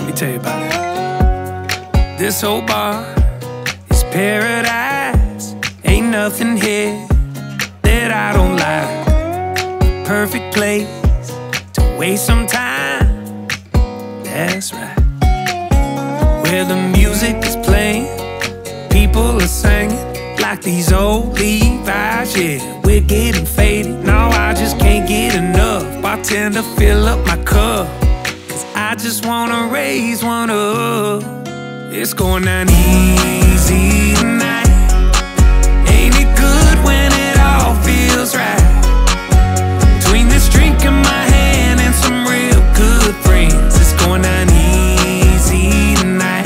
me tell you about it. This whole bar is paradise. Ain't nothing here that I don't like. Perfect place to waste some time. That's right. Where the music is playing, people are singing like these old Levi's. Yeah, we're getting faded. No, I just can't get enough. Bartender, fill up my cup, 'cause I just wanna raise one up. It's going down easy tonight. Ain't it good when it all feels right? Between this drink in my hand and some real good friends, it's going down easy tonight.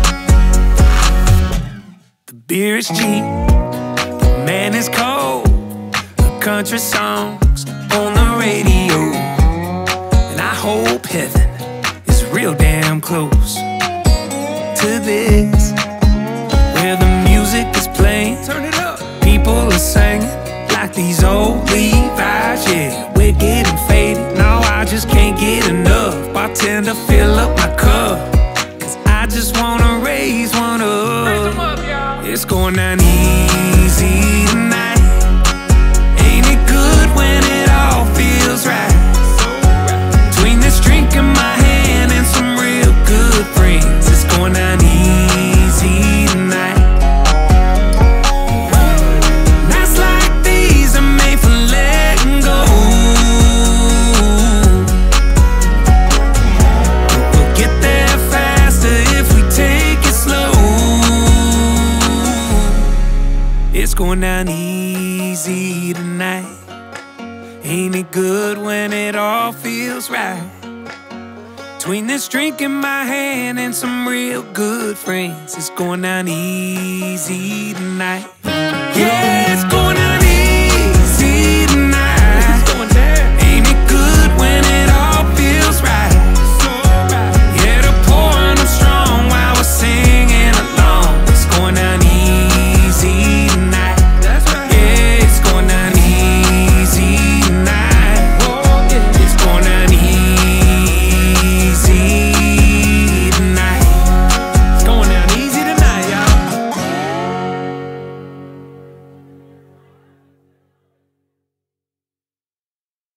The beer is cheap, the man is cold, the country songs on the radio, and I hope heaven is real damn close to this, where the music is playing, turn it up, people are singing like these old Levi's. Yeah, we're getting faded. No, I just can't get enough. Bartender, fill up my cup, 'cause I just wanna raise one up. Raise 'em up, y'all. It's going down easy tonight. Ain't it good when it all feels right? Between this drink in my hand and some real good friends, it's going down easy tonight. Nights like these are made for letting go. We'll get there faster if we take it slow. It's going down easy tonight. Ain't it good when it all feels right? Between this drink in my hand and some real good friends, it's going down easy tonight. Yeah.